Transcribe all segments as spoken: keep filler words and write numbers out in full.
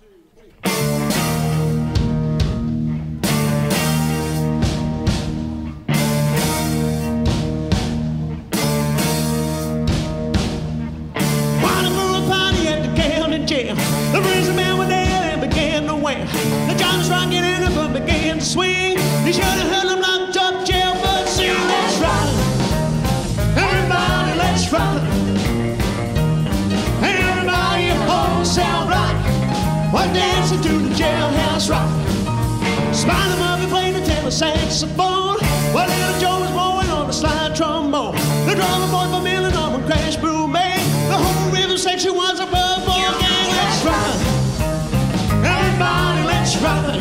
The prison man was there and began to wham. The John was rocking and the foot began to swing. You should have heard them locked up jail, but sing, let's ride. Everybody, let's ride. Everybody, wholesale rock. We're dancing to the jailhouse rock. Spider Murphy played the tenor saxophone, while little Joe was blowing on the slide trombone. The drummer boy from Illinois would crash Brew May. The whole rhythm section was a bug boy gang. Let's ride. Everybody, let's ride.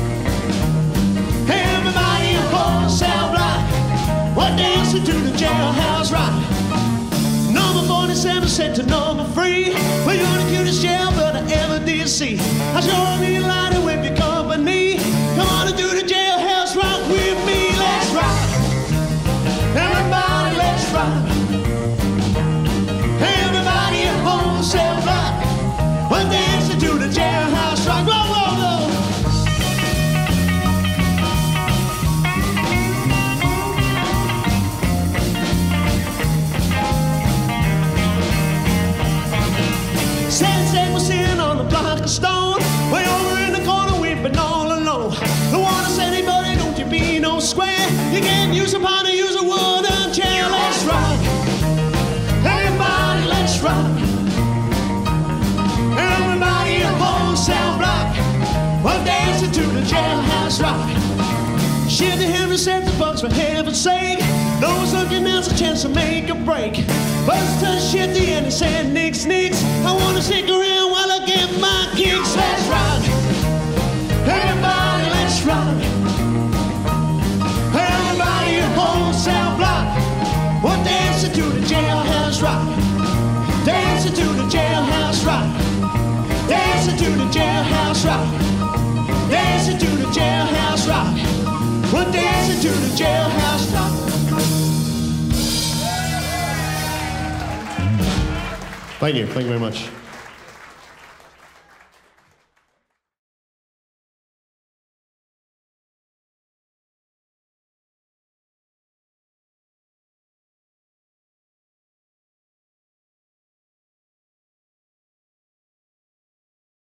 Everybody in wholesale block. We're dancing to the jailhouse rock. Number forty-seven sent to number three. Well, you're the cutest jailbird I ever did see. I sure need a lighter with your company. Come on and do the jailhouse rock with me. Let's ride. Everybody, let's ride. Everybody in wholesale block. We're dancing to the jailhouse rock. Whoa, whoa, whoa. Sunset was sitting on the block of stone. Way over in the corner, we've been all alone. The water said, hey buddy, don't you be no square. You can't use a pot to use a wooden chair. Let's ride. Everybody, let's ride. Everybody in wholesale block. We're dancing to the jailhouse rock. Shit, the Henry said the bucks for heaven's sake. Those looking now's a chance to make a break. Buzz touch shit the end and said nix nix. I wanna stick around while I get my kicks. Let's ride. Everybody, let's ride. Everybody in wholesale block. We're dancing to the jailhouse rock. Dancing to the jailhouse rock. Dancing to the jailhouse rock. Dancing to the jailhouse rock. We're dancing to the jailhouse rock. Thank you. Thank you very much.